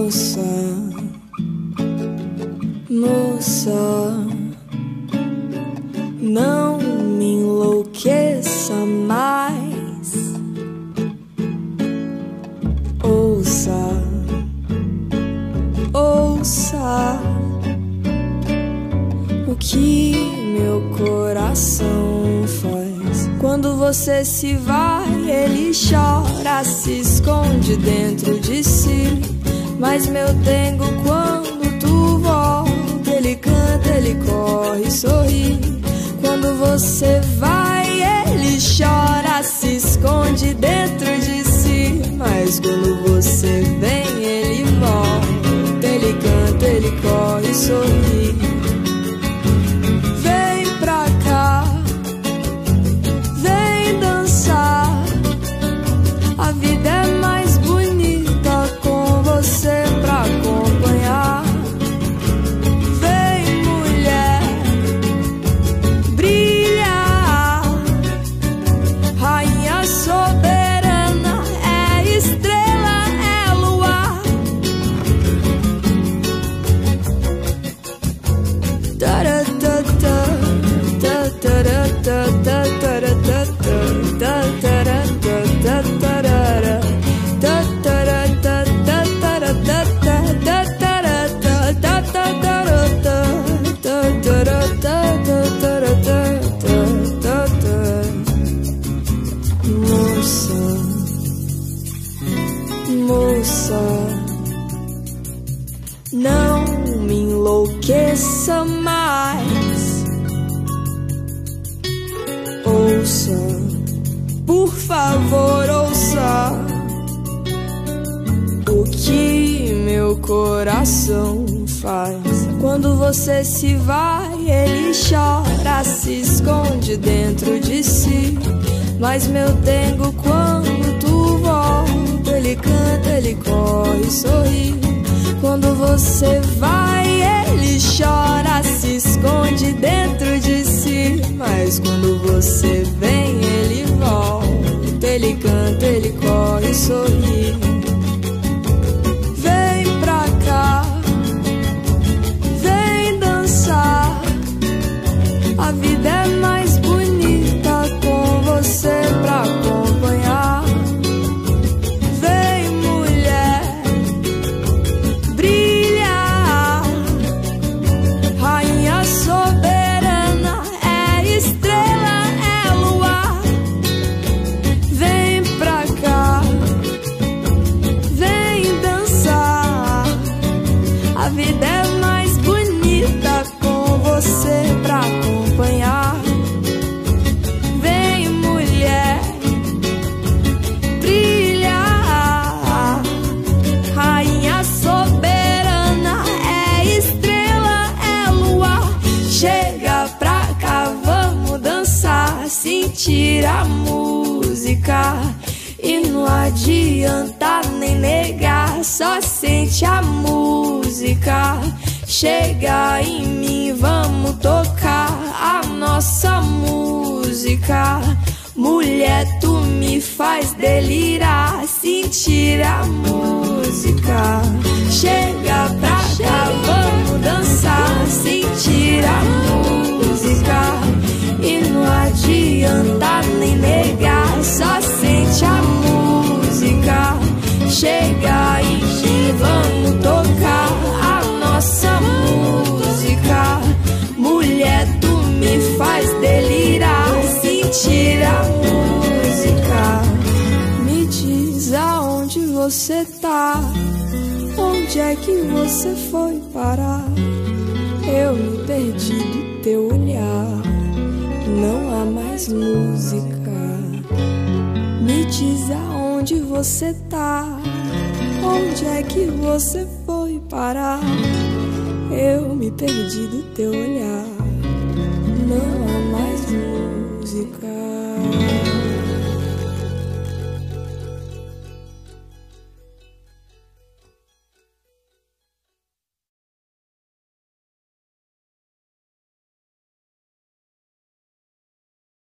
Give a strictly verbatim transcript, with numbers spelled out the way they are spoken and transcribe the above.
Moça, moça, não me enlouqueça mais. Ouça, ouça o que meu coração faz. Quando você se vai, ele chora, se esconde dentro de si. Mas meu dengo, quando tu volta, ele canta, ele corre, sorri. Quando você vai, ele chora, se esconde dentro de si. Mas quando você vem, ele volta, ele canta, ele corre, sorri. Vem pra cá, vem dançar. A vida é mais bonita com você pra acompanhar. Vem, mulher, brilha. Rainha soberana, é estrela, é luar. Moça, moça, não me enlouqueça mais. Ouça, por favor, ouça o que meu coração faz. Quando você se vai, ele chora, se esconde dentro de si. Mas meu dengo, quando tu volta, ele canta, ele corre, sorri. Quando você vai, ele chora, se esconde dentro de si. Mas quando você vem, ele volta, ele canta, ele corre, sorri. Vem pra cá, vem dançar. A vida é mais bonita com você pra acompanhar. Vem, mulher, brilha. Rainha soberana, é estrela, é luar. Vem pra cá, vem dançar. A vida é mais bonita com você pra acompanhar. Vem, mulher, brilha. Rainha soberana, é estrela, é luar. Chega pra cá, vamos dançar, sentir a música. E não adianta nem negar, só sente a música. Chega em mim, vamos tocar a nossa música. Mulher, tu me faz delirar, sentir a música. Chega pra cá, vamos dançar, sentir a música. E não adianta nem negar, só sente a música. Chega em mim, vamos tocar a nossa música. Mulher, tu me faz delirar, sentir a música. Me diz aonde você tá, onde é que você foi parar? Eu me perdi do teu olhar, não há mais música. Me diz aonde você tá, onde é que você foi parar? Eu me perdi do teu olhar, não há mais música.